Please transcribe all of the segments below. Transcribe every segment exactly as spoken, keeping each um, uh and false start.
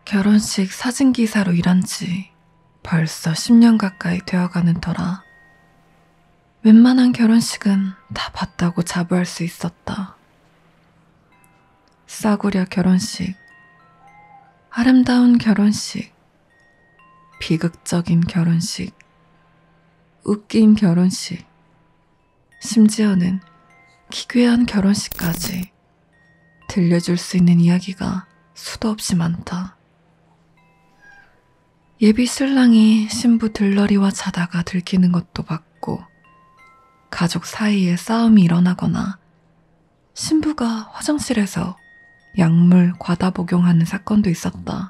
결혼식 사진기사로 일한 지 벌써 십 년 가까이 되어가는 터라 웬만한 결혼식은 다 봤다고 자부할 수 있었다. 싸구려 결혼식, 아름다운 결혼식, 비극적인 결혼식, 웃긴 결혼식, 심지어는 기괴한 결혼식까지 들려줄 수 있는 이야기가 수도 없이 많다. 예비 신랑이 신부 들러리와 자다가 들키는 것도 봤고, 가족 사이에 싸움이 일어나거나 신부가 화장실에서 약물 과다 복용하는 사건도 있었다.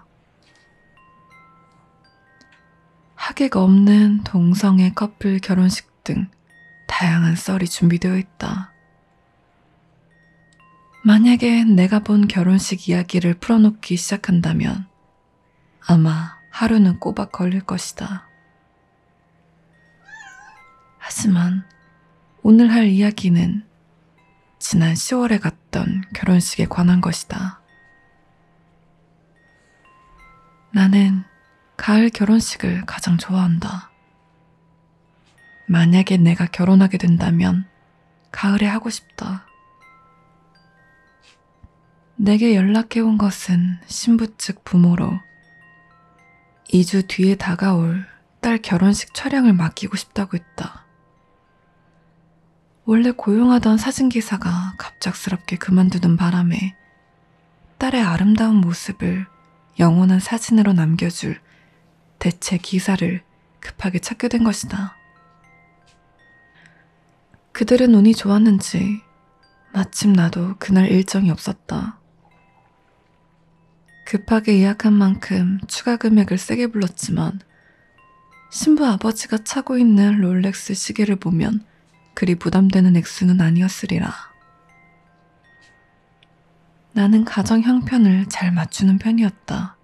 하객 없는 동성애 커플 결혼식 등 다양한 썰이 준비되어 있다. 만약에 내가 본 결혼식 이야기를 풀어놓기 시작한다면 아마 하루는 꼬박 걸릴 것이다. 하지만 오늘 할 이야기는 지난 시월에 갔던 결혼식에 관한 것이다. 나는 가을 결혼식을 가장 좋아한다. 만약에 내가 결혼하게 된다면 가을에 하고 싶다. 내게 연락해온 것은 신부 측 부모로 이 주 뒤에 다가올 딸 결혼식 촬영을 맡기고 싶다고 했다. 원래 고용하던 사진기사가 갑작스럽게 그만두는 바람에 딸의 아름다운 모습을 영원한 사진으로 남겨줄 대체 기사를 급하게 찾게 된 것이다. 그들은 운이 좋았는지 마침 나도 그날 일정이 없었다. 급하게 예약한 만큼 추가 금액을 세게 불렀지만 신부 아버지가 차고 있는 롤렉스 시계를 보면 그리 부담되는 액수는 아니었으리라. 나는 가정 형편을 잘 맞추는 편이었다.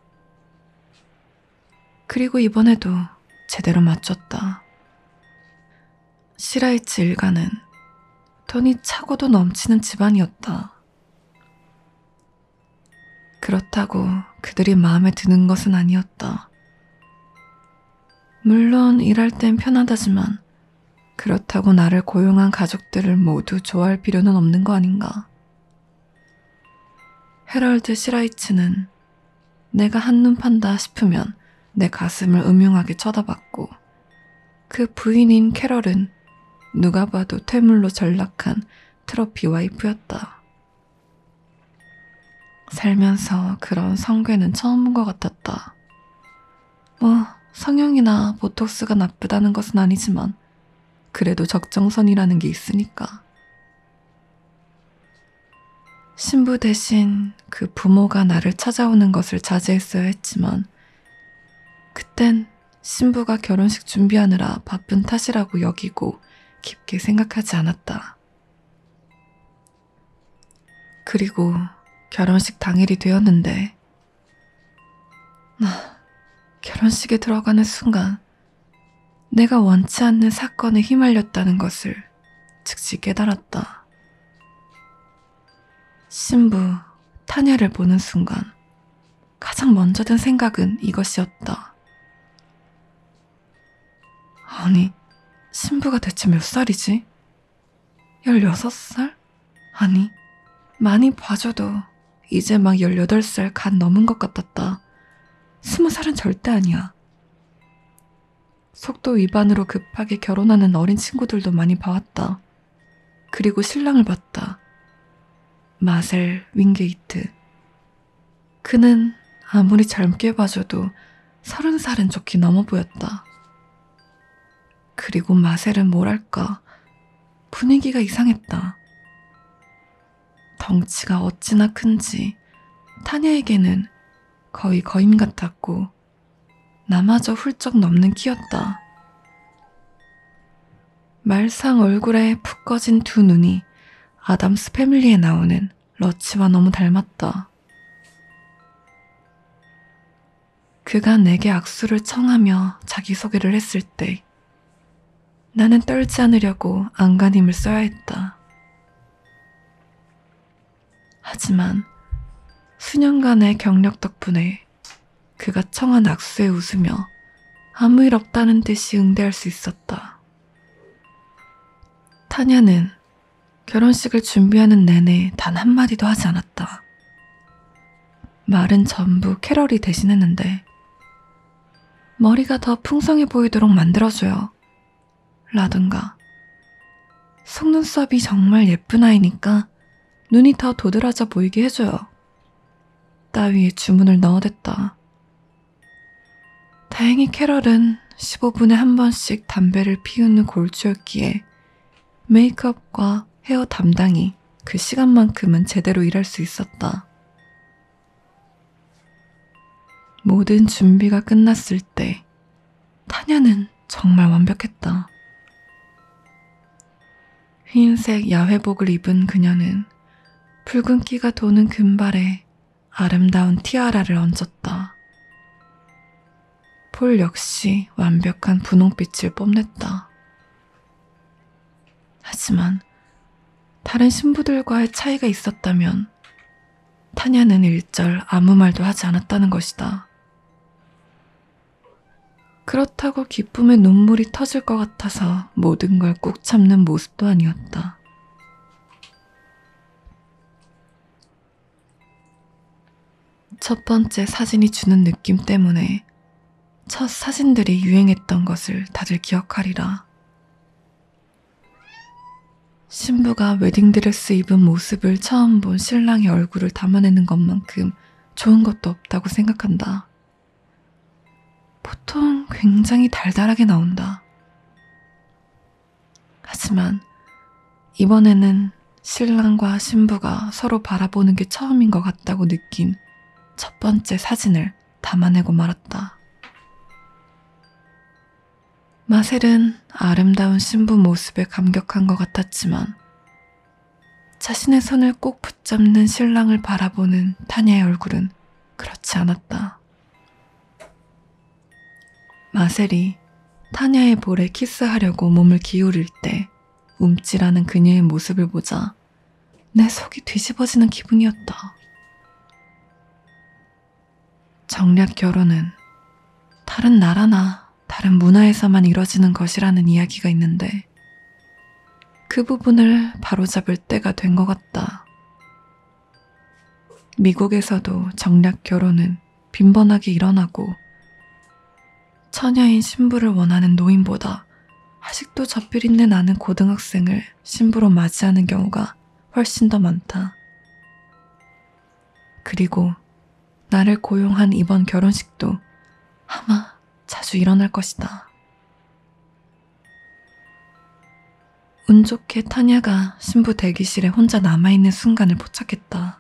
그리고 이번에도 제대로 맞췄다. 시라이츠 일가는 돈이 차고도 넘치는 집안이었다. 그렇다고 그들이 마음에 드는 것은 아니었다. 물론 일할 땐 편하다지만 그렇다고 나를 고용한 가족들을 모두 좋아할 필요는 없는 거 아닌가. 헤럴드 시라이츠는 내가 한눈 판다 싶으면 내 가슴을 음흉하게 쳐다봤고, 그 부인인 캐럴은 누가 봐도 퇴물로 전락한 트로피 와이프였다. 살면서 그런 성괴는 처음 본 것 같았다. 뭐 성형이나 보톡스가 나쁘다는 것은 아니지만 그래도 적정선이라는 게 있으니까. 신부 대신 그 부모가 나를 찾아오는 것을 자제했어야 했지만 그땐 신부가 결혼식 준비하느라 바쁜 탓이라고 여기고 깊게 생각하지 않았다. 그리고 결혼식 당일이 되었는데 나 결혼식에 들어가는 순간 내가 원치 않는 사건에 휘말렸다는 것을 즉시 깨달았다. 신부 타냐를 보는 순간 가장 먼저 든 생각은 이것이었다. 아니, 신부가 대체 몇 살이지? 열여섯 살? 아니, 많이 봐줘도 이제 막 열여덟 살 갓 넘은 것 같았다. 스무 살은 절대 아니야. 속도 위반으로 급하게 결혼하는 어린 친구들도 많이 봐왔다. 그리고 신랑을 봤다. 마셀 윙게이트. 그는 아무리 젊게 봐줘도 서른 살은 좋게 넘어 보였다. 그리고 마셀은 뭐랄까 분위기가 이상했다. 덩치가 어찌나 큰지 타냐에게는 거의 거인 같았고 나마저 훌쩍 넘는 키였다. 말상 얼굴에 푹 꺼진 두 눈이 아담스 패밀리에 나오는 러치와 너무 닮았다. 그가 내게 악수를 청하며 자기소개를 했을 때 나는 떨지 않으려고 안간힘을 써야 했다. 하지만 수년간의 경력 덕분에 그가 청한 악수에 웃으며 아무 일 없다는 듯이 응대할 수 있었다. 타냐는 결혼식을 준비하는 내내 단 한마디도 하지 않았다. 말은 전부 캐럴이 대신했는데 머리가 더 풍성해 보이도록 만들어줘요. 라든가 속눈썹이 정말 예쁜 아이니까 눈이 더 도드라져 보이게 해줘요. 따위의 주문을 넣어댔다. 다행히 캐럴은 십오 분에 한 번씩 담배를 피우는 골주였기에 메이크업과 헤어 담당이 그 시간만큼은 제대로 일할 수 있었다. 모든 준비가 끝났을 때 타냐는 정말 완벽했다. 흰색 야회복을 입은 그녀는 붉은기가 도는 금발에 아름다운 티아라를 얹었다. 폴 역시 완벽한 분홍빛을 뽐냈다. 하지만 다른 신부들과의 차이가 있었다면 타냐는 일절 아무 말도 하지 않았다는 것이다. 그렇다고 기쁨의 눈물이 터질 것 같아서 모든 걸 꾹 참는 모습도 아니었다. 첫 번째 사진이 주는 느낌 때문에 첫 사진들이 유행했던 것을 다들 기억하리라. 신부가 웨딩드레스 입은 모습을 처음 본 신랑의 얼굴을 담아내는 것만큼 좋은 것도 없다고 생각한다. 보통 굉장히 달달하게 나온다. 하지만 이번에는 신랑과 신부가 서로 바라보는 게 처음인 것 같다고 느낀 첫 번째 사진을 담아내고 말았다. 마셀은 아름다운 신부 모습에 감격한 것 같았지만 자신의 손을 꼭 붙잡는 신랑을 바라보는 타냐의 얼굴은 그렇지 않았다. 마셀이 타냐의 볼에 키스하려고 몸을 기울일 때 움찔하는 그녀의 모습을 보자 내 속이 뒤집어지는 기분이었다. 정략 결혼은 다른 나라나 다른 문화에서만 이뤄지는 것이라는 이야기가 있는데 그 부분을 바로잡을 때가 된 것 같다. 미국에서도 정략 결혼은 빈번하게 일어나고 처녀인 신부를 원하는 노인보다 아직도 젖비린내 나는 고등학생을 신부로 맞이하는 경우가 훨씬 더 많다. 그리고 나를 고용한 이번 결혼식도 아마 자주 일어날 것이다. 운 좋게 타냐가 신부 대기실에 혼자 남아있는 순간을 포착했다.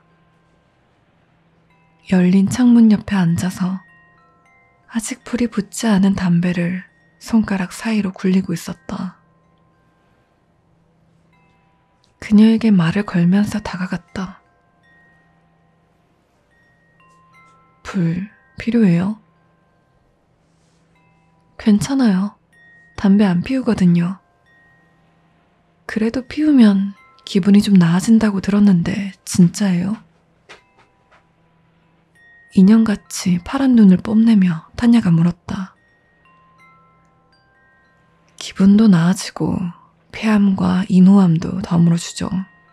열린 창문 옆에 앉아서 아직 불이 붙지 않은 담배를 손가락 사이로 굴리고 있었다. 그녀에게 말을 걸면서 다가갔다. 불 필요해요? 괜찮아요. 담배 안 피우거든요. 그래도 피우면 기분이 좀 나아진다고 들었는데 진짜예요? 인형같이 파란 눈을 뽐내며 타냐가 물었다. 기분도 나아지고 폐암과 인후암도 더물어주죠.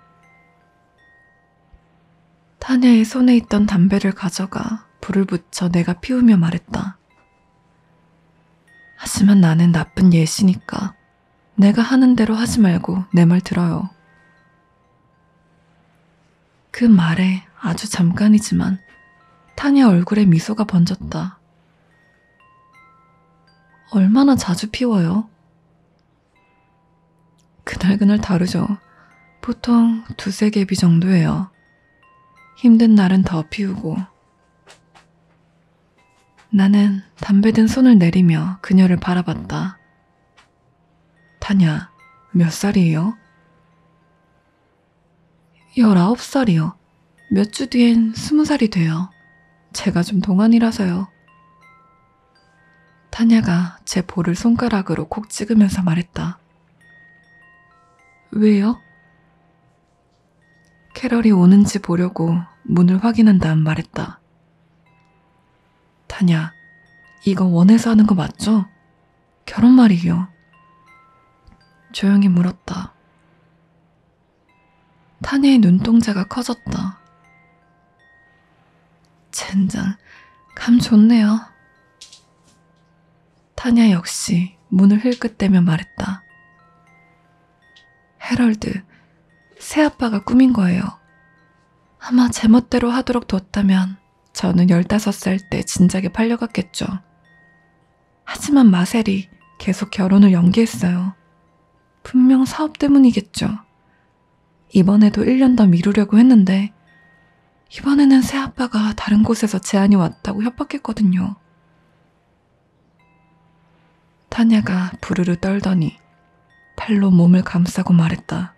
타냐의 손에 있던 담배를 가져가 불을 붙여 내가 피우며 말했다. 하지만 나는 나쁜 예시니까 내가 하는 대로 하지 말고 내 말 들어요. 그 말에 아주 잠깐이지만 타냐 얼굴에 미소가 번졌다. 얼마나 자주 피워요? 그날그날 다르죠. 보통 두세 개비 정도예요. 힘든 날은 더 피우고. 나는 담배 든 손을 내리며 그녀를 바라봤다. 타냐, 몇 살이에요? 열아홉 살이요. 몇 주 뒤엔 스무 살이 돼요. 제가 좀 동안이라서요. 타냐가 제 볼을 손가락으로 콕 찍으면서 말했다. 왜요? 캐럴이 오는지 보려고 문을 확인한 다음 말했다. 타냐, 이거 원해서 하는 거 맞죠? 결혼 말이에요. 조용히 물었다. 타냐의 눈동자가 커졌다. 젠장, 감 좋네요. 타냐 역시 문을 흘끗대며 말했다. 해럴드, 새아빠가 꾸민 거예요. 아마 제멋대로 하도록 뒀다면 저는 열다섯 살 때 진작에 팔려갔겠죠. 하지만 마셀이 계속 결혼을 연기했어요. 분명 사업 때문이겠죠. 이번에도 일 년 더 미루려고 했는데 이번에는 새아빠가 다른 곳에서 제안이 왔다고 협박했거든요. 타냐가 부르르 떨더니 팔로 몸을 감싸고 말했다.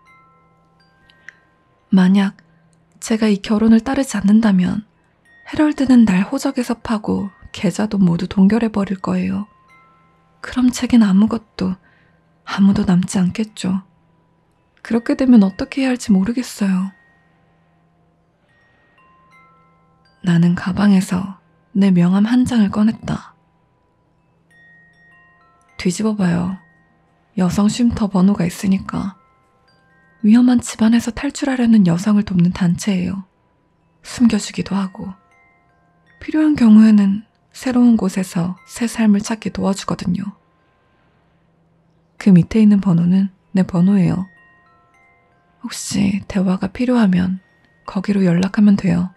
만약 제가 이 결혼을 따르지 않는다면 해럴드는 날 호적에서 파고 계좌도 모두 동결해버릴 거예요. 그럼 제겐 아무것도, 아무도 남지 않겠죠. 그렇게 되면 어떻게 해야 할지 모르겠어요. 나는 가방에서 내 명함 한 장을 꺼냈다. 뒤집어봐요. 여성 쉼터 번호가 있으니까. 위험한 집안에서 탈출하려는 여성을 돕는 단체예요. 숨겨주기도 하고. 필요한 경우에는 새로운 곳에서 새 삶을 찾게 도와주거든요. 그 밑에 있는 번호는 내 번호예요. 혹시 대화가 필요하면 거기로 연락하면 돼요.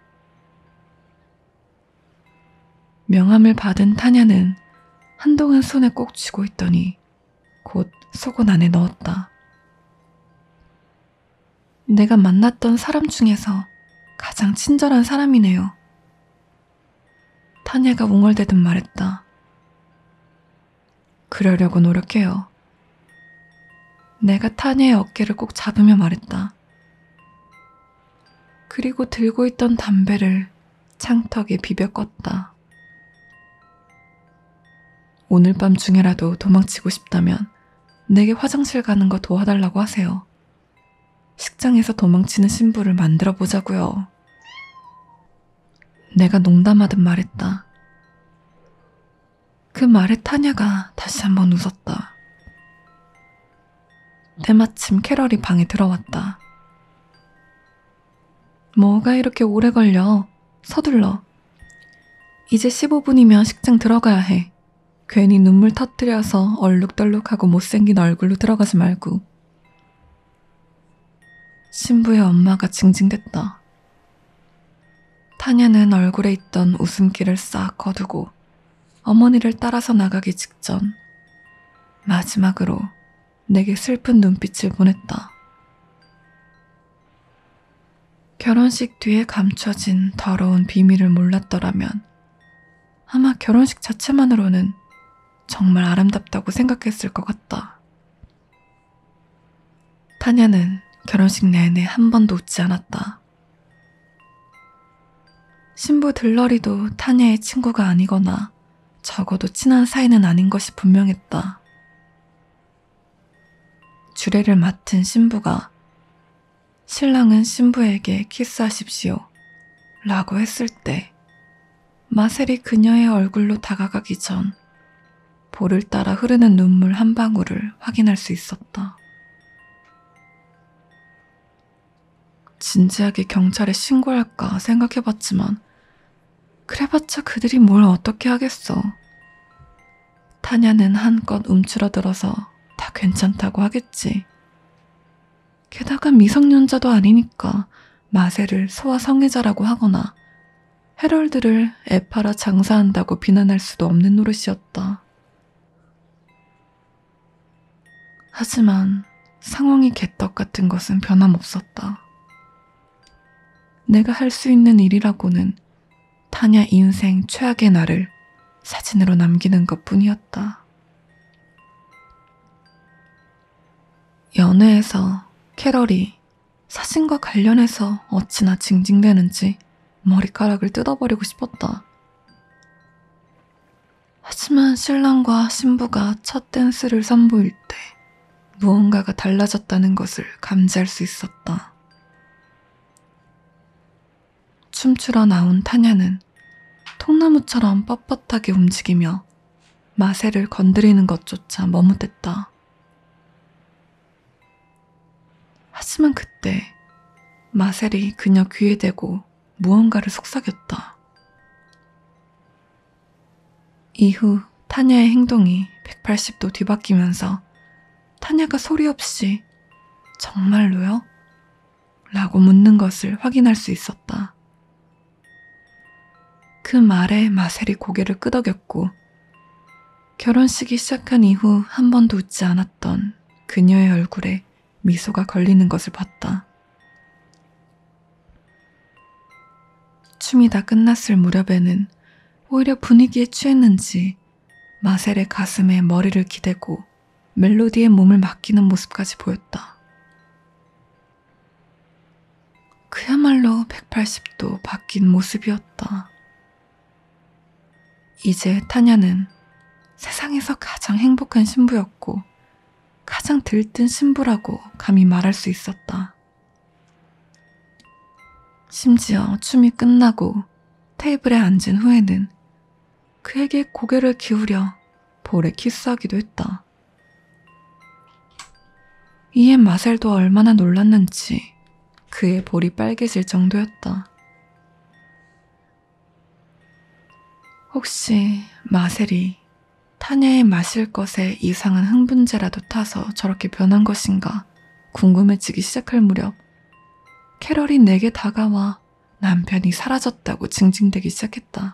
명함을 받은 타냐는 한동안 손에 꼭 쥐고 있더니 곧 속옷 안에 넣었다. 내가 만났던 사람 중에서 가장 친절한 사람이네요. 타냐가 웅얼대듯 말했다. 그러려고 노력해요. 내가 타냐의 어깨를 꼭 잡으며 말했다. 그리고 들고 있던 담배를 창턱에 비벼 껐다. 오늘 밤 중에라도 도망치고 싶다면 내게 화장실 가는 거 도와달라고 하세요. 식장에서 도망치는 신부를 만들어 보자고요. 내가 농담하듯 말했다. 그 말에 타냐가 다시 한번 웃었다. 때마침 캐럴이 방에 들어왔다. 뭐가 이렇게 오래 걸려? 서둘러. 이제 십오 분이면 식장 들어가야 해. 괜히 눈물 터뜨려서 얼룩덜룩하고 못생긴 얼굴로 들어가지 말고. 신부의 엄마가 징징댔다. 타냐는 얼굴에 있던 웃음기를 싹 거두고 어머니를 따라서 나가기 직전 마지막으로 내게 슬픈 눈빛을 보냈다. 결혼식 뒤에 감춰진 더러운 비밀을 몰랐더라면 아마 결혼식 자체만으로는 정말 아름답다고 생각했을 것 같다. 타냐는 결혼식 내내 한 번도 웃지 않았다. 신부 들러리도 타냐의 친구가 아니거나 적어도 친한 사이는 아닌 것이 분명했다. 주례를 맡은 신부가 신랑은 신부에게 키스하십시오 라고 했을 때 마셀이 그녀의 얼굴로 다가가기 전 볼을 따라 흐르는 눈물 한 방울을 확인할 수 있었다. 진지하게 경찰에 신고할까 생각해봤지만 그래봤자 그들이 뭘 어떻게 하겠어. 타냐는 한껏 움츠러들어서 다 괜찮다고 하겠지. 게다가 미성년자도 아니니까 마셀을 소아 성애자라고 하거나 해럴드를 애팔아 장사한다고 비난할 수도 없는 노릇이었다. 하지만 상황이 개떡 같은 것은 변함없었다. 내가 할 수 있는 일이라고는 타냐 인생 최악의 날을 사진으로 남기는 것뿐이었다. 연애에서 캐럴이 사진과 관련해서 어찌나 징징대는지 머리카락을 뜯어버리고 싶었다. 하지만 신랑과 신부가 첫 댄스를 선보일 때 무언가가 달라졌다는 것을 감지할 수 있었다. 춤추러 나온 타냐는 통나무처럼 뻣뻣하게 움직이며 마셀을 건드리는 것조차 머뭇댔다. 하지만 그때 마셀이 그녀 귀에 대고 무언가를 속삭였다. 이후 타냐의 행동이 백팔십 도 뒤바뀌면서 타냐가 소리 없이 정말로요? 라고 묻는 것을 확인할 수 있었다. 그 말에 마셀이 고개를 끄덕였고 결혼식이 시작한 이후 한 번도 웃지 않았던 그녀의 얼굴에 미소가 걸리는 것을 봤다. 춤이 다 끝났을 무렵에는 오히려 분위기에 취했는지 마셀의 가슴에 머리를 기대고 멜로디에 몸을 맡기는 모습까지 보였다. 그야말로 백팔십 도 바뀐 모습이었다. 이제 타냐는 세상에서 가장 행복한 신부였고 가장 들뜬 신부라고 감히 말할 수 있었다. 심지어 춤이 끝나고 테이블에 앉은 후에는 그에게 고개를 기울여 볼에 키스하기도 했다. 이에 마셀도 얼마나 놀랐는지 그의 볼이 빨개질 정도였다. 혹시 마셀이 타냐의 마실 것에 이상한 흥분제라도 타서 저렇게 변한 것인가 궁금해지기 시작할 무렵 캐럴이 내게 다가와 남편이 사라졌다고 징징대기 시작했다.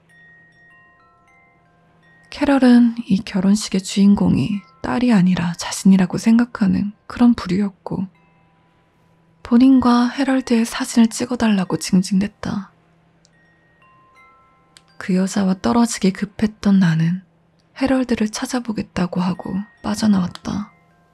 캐럴은 이 결혼식의 주인공이 딸이 아니라 자신이라고 생각하는 그런 부류였고 본인과 헤럴드의 사진을 찍어달라고 징징댔다. 그 여자와 떨어지기 급했던 나는 헤럴드를 찾아보겠다고 하고 빠져나왔다.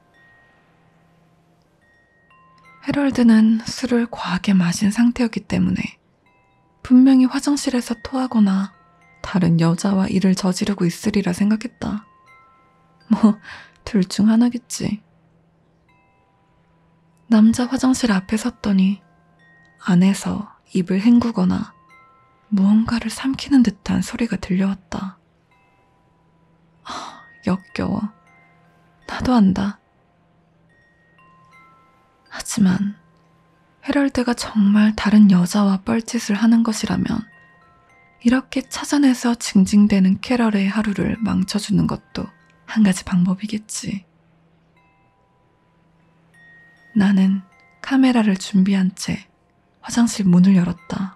헤럴드는 술을 과하게 마신 상태였기 때문에 분명히 화장실에서 토하거나 다른 여자와 일을 저지르고 있으리라 생각했다. 뭐, 둘 중 하나겠지. 남자 화장실 앞에 섰더니 안에서 입을 헹구거나 무언가를 삼키는 듯한 소리가 들려왔다. 아, 역겨워. 나도 안다. 하지만 헤럴드가 정말 다른 여자와 뻘짓을 하는 것이라면 이렇게 찾아내서 징징대는 캐럴의 하루를 망쳐주는 것도 한 가지 방법이겠지. 나는 카메라를 준비한 채 화장실 문을 열었다.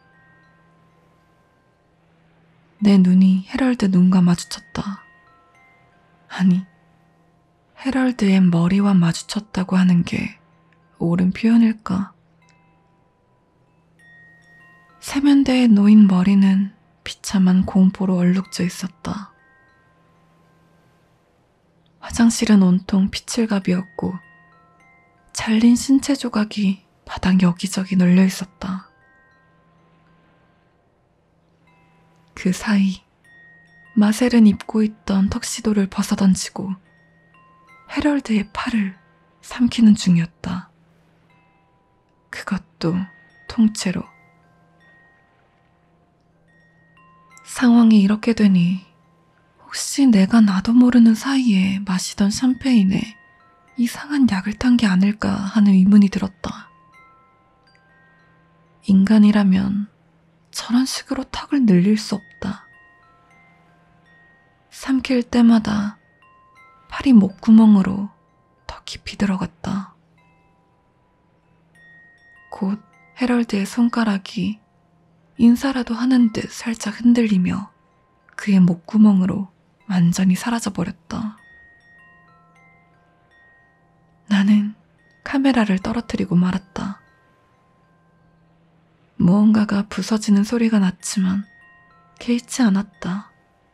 내 눈이 헤럴드 눈과 마주쳤다. 아니, 헤럴드의 머리와 마주쳤다고 하는 게 옳은 표현일까? 세면대에 놓인 머리는 비참한 공포로 얼룩져 있었다. 화장실은 온통 피칠갑이었고 잘린 신체 조각이 바닥 여기저기 널려 있었다. 그 사이 마셀은 입고 있던 턱시도를 벗어던지고 헤럴드의 팔을 삼키는 중이었다. 그것도 통째로. 상황이 이렇게 되니 혹시 내가 나도 모르는 사이에 마시던 샴페인에 이상한 약을 탄 게 아닐까 하는 의문이 들었다. 인간이라면 저런 식으로 턱을 늘릴 수 없다. 삼킬 때마다 팔이 목구멍으로 더 깊이 들어갔다. 곧 헤럴드의 손가락이 인사라도 하는 듯 살짝 흔들리며 그의 목구멍으로 완전히 사라져버렸다. 나는 카메라를 떨어뜨리고 말았다. 무언가가 부서지는 소리가 났지만 개의치 않았다.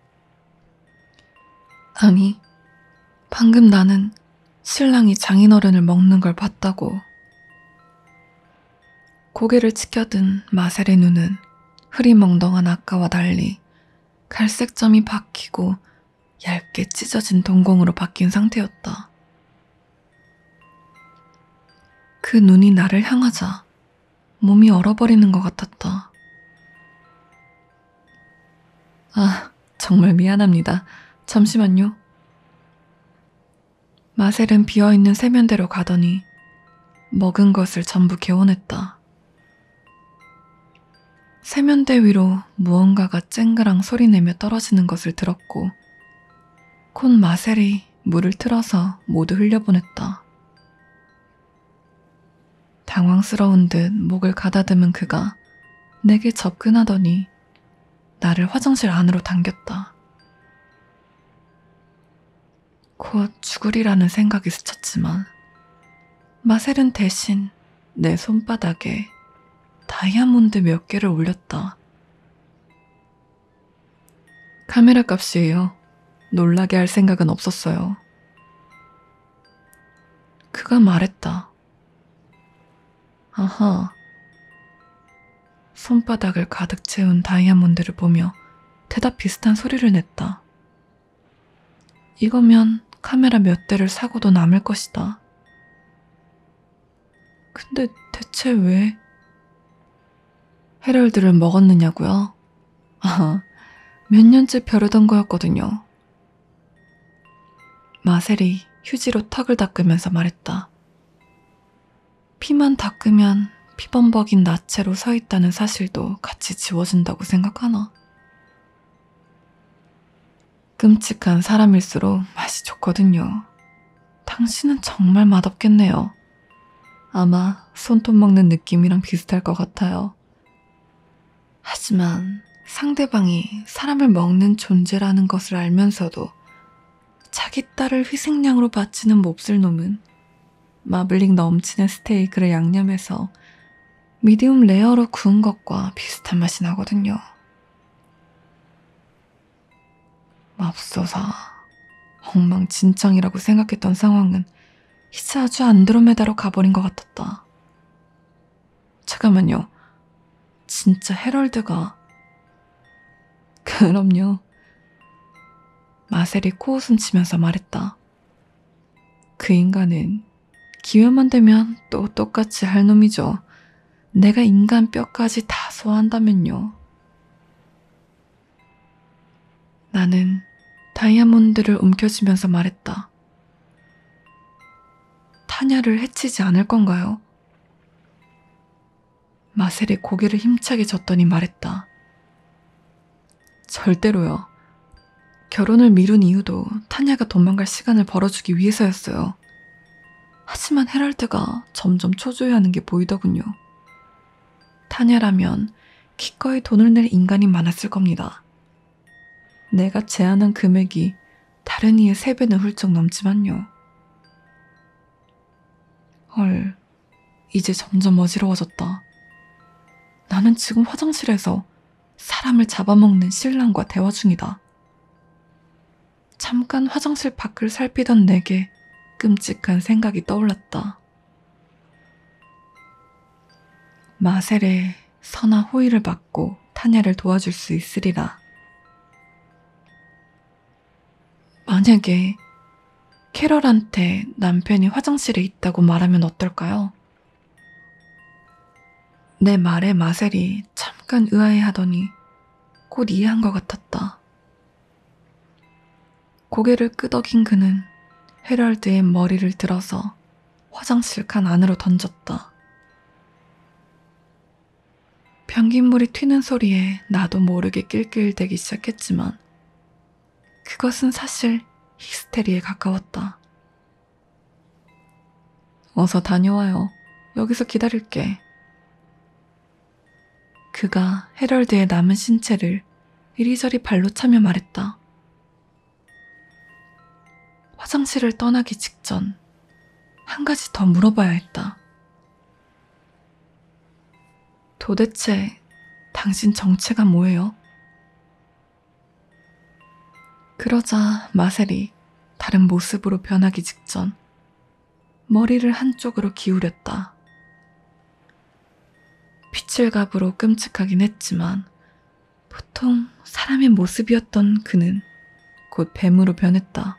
아니, 방금 나는 신랑이 장인어른을 먹는 걸 봤다고. 고개를 치켜든 마셀의 눈은 흐리멍덩한 아까와 달리 갈색점이 박히고 얇게 찢어진 동공으로 바뀐 상태였다. 그 눈이 나를 향하자 몸이 얼어버리는 것 같았다. 정말 미안합니다. 잠시만요. 마셀은 비어있는 세면대로 가더니 먹은 것을 전부 개원했다. 세면대 위로 무언가가 쨍그랑 소리내며 떨어지는 것을 들었고 곧 마셀이 물을 틀어서 모두 흘려보냈다. 당황스러운 듯 목을 가다듬은 그가 내게 접근하더니 나를 화장실 안으로 당겼다. 곧 죽으리라는 생각이 스쳤지만 마셀은 대신 내 손바닥에 다이아몬드 몇 개를 올렸다. 카메라 값이에요. 놀라게 할 생각은 없었어요. 그가 말했다. 아하. 손바닥을 가득 채운 다이아몬드를 보며 대답 비슷한 소리를 냈다. 이거면 카메라 몇 대를 사고도 남을 것이다. 근데 대체 왜? 헤럴드를 먹었느냐고요? 아, 몇 년째 벼르던 거였거든요. 마셀이 휴지로 턱을 닦으면서 말했다. 피만 닦으면 피범벅인 나체로 서 있다는 사실도 같이 지워진다고 생각하나? 끔찍한 사람일수록 맛이 좋거든요. 당신은 정말 맛없겠네요. 아마 손톱 먹는 느낌이랑 비슷할 것 같아요. 하지만 상대방이 사람을 먹는 존재라는 것을 알면서도 자기 딸을 희생양으로 바치는 몹쓸 놈은 마블링 넘치는 스테이크를 양념해서 미디움 레어로 구운 것과 비슷한 맛이 나거든요. 맙소사, 엉망진창이라고 생각했던 상황은 이제 아주 안드로메다로 가버린 것 같았다. 잠깐만요. 진짜 헤럴드가... 그럼요. 마셀이 코웃음 치면서 말했다. 그 인간은 기회만 되면 또 똑같이 할 놈이죠. 내가 인간 뼈까지 다 소화한다면요. 나는 다이아몬드를 움켜쥐면서 말했다. 타냐를 해치지 않을 건가요? 마셀이 고개를 힘차게 젓더니 말했다. 절대로요. 결혼을 미룬 이유도 타냐가 도망갈 시간을 벌어주기 위해서였어요. 하지만 헤럴드가 점점 초조해하는 게 보이더군요. 타냐라면 기꺼이 돈을 낼 인간이 많았을 겁니다. 내가 제안한 금액이 다른 이의 세 배는 훌쩍 넘지만요. 헐, 이제 점점 어지러워졌다. 나는 지금 화장실에서 사람을 잡아먹는 신랑과 대화 중이다. 잠깐 화장실 밖을 살피던 내게 끔찍한 생각이 떠올랐다. 마셀의 선한 호의를 받고 타냐를 도와줄 수 있으리라. 만약에 캐럴한테 남편이 화장실에 있다고 말하면 어떨까요? 내 말에 마셀이 잠깐 의아해하더니 곧 이해한 것 같았다. 고개를 끄덕인 그는 헤럴드의 머리를 들어서 화장실 칸 안으로 던졌다. 변기물이 튀는 소리에 나도 모르게 낄낄대기 시작했지만 그것은 사실 히스테리에 가까웠다. 어서 다녀와요. 여기서 기다릴게. 그가 헤럴드의 남은 신체를 이리저리 발로 차며 말했다. 화장실을 떠나기 직전 한 가지 더 물어봐야 했다. 도대체 당신 정체가 뭐예요? 그러자 마셀이 다른 모습으로 변하기 직전 머리를 한쪽으로 기울였다. 피칠갑으로 끔찍하긴 했지만 보통 사람의 모습이었던 그는 곧 뱀으로 변했다.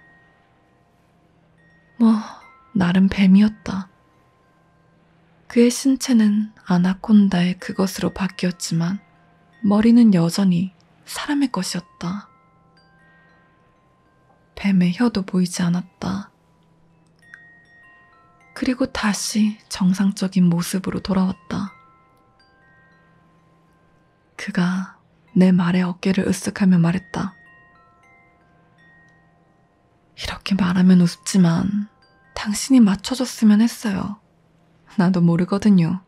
뭐 나름 뱀이었다. 그의 신체는 아나콘다의 그것으로 바뀌었지만 머리는 여전히 사람의 것이었다. 뱀의 혀도 보이지 않았다. 그리고 다시 정상적인 모습으로 돌아왔다. 그가 내 말에 어깨를 으쓱하며 말했다. 이렇게 말하면 우습지만 당신이 맞춰줬으면 했어요. 나도 모르거든요.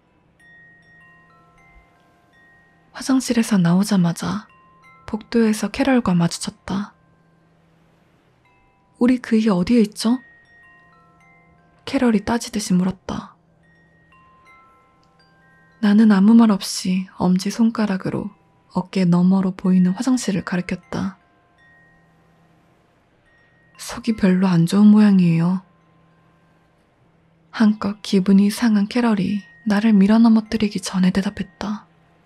화장실에서 나오자마자 복도에서 캐럴과 마주쳤다. 우리 그이 어디에 있죠? 캐럴이 따지듯이 물었다. 나는 아무 말 없이 엄지손가락으로 어깨 너머로 보이는 화장실을 가리켰다. 속이 별로 안 좋은 모양이에요. 한껏 기분이 상한 캐럴이 나를 밀어넘어뜨리기 전에 대답했다.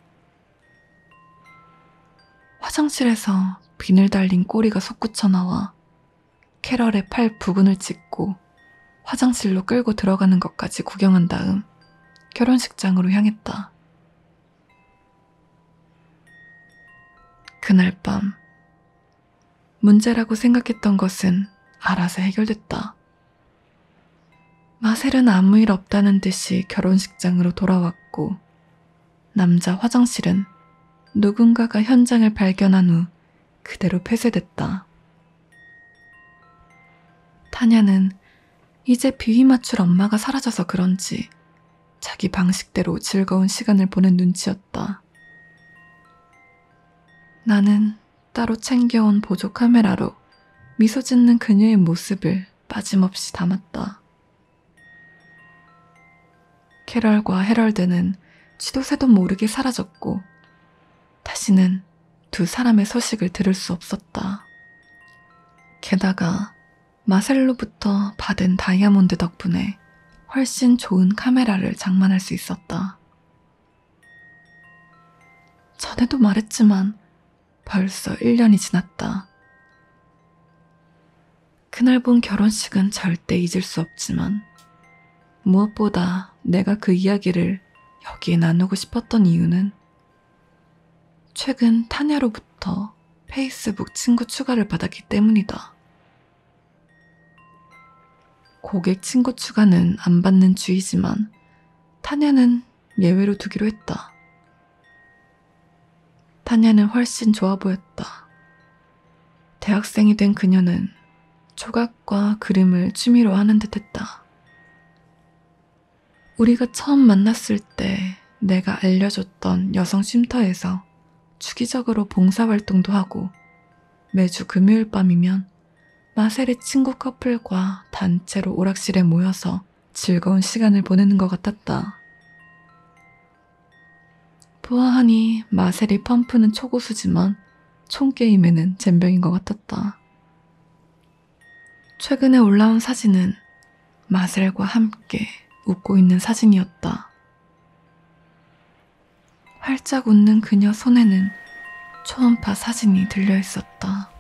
화장실에서 비늘 달린 꼬리가 솟구쳐 나와 캐럴의 팔 부근을 찢고 화장실로 끌고 들어가는 것까지 구경한 다음 결혼식장으로 향했다. 그날 밤 문제라고 생각했던 것은 알아서 해결됐다. 마셀은 아무 일 없다는 듯이 결혼식장으로 돌아왔고 남자 화장실은 누군가가 현장을 발견한 후 그대로 폐쇄됐다. 타냐는 이제 비위 맞출 엄마가 사라져서 그런지 자기 방식대로 즐거운 시간을 보낸 눈치였다. 나는 따로 챙겨온 보조 카메라로 미소 짓는 그녀의 모습을 빠짐없이 담았다. 캐럴과 헤럴드는 쥐도새도 모르게 사라졌고 다시는 두 사람의 소식을 들을 수 없었다. 게다가 마셀로부터 받은 다이아몬드 덕분에 훨씬 좋은 카메라를 장만할 수 있었다. 전에도 말했지만 벌써 일 년이 지났다. 그날 본 결혼식은 절대 잊을 수 없지만 무엇보다 내가 그 이야기를 여기에 나누고 싶었던 이유는 최근 타냐로부터 페이스북 친구 추가를 받았기 때문이다. 고객 친구 추가는 안 받는 주의지만 타냐는 예외로 두기로 했다. 타냐는 훨씬 좋아 보였다. 대학생이 된 그녀는 조각과 그림을 취미로 하는 듯 했다. 우리가 처음 만났을 때 내가 알려줬던 여성 쉼터에서 주기적으로 봉사활동도 하고 매주 금요일 밤이면 마셀의 친구 커플과 단체로 오락실에 모여서 즐거운 시간을 보내는 것 같았다. 보아하니 마셀이 펌프는 초고수지만 총게임에는 젬병인 것 같았다. 최근에 올라온 사진은 마셀과 함께 웃고 있는 사진이었다. 활짝 웃는 그녀 손에는 초음파 사진이 들려 있었다.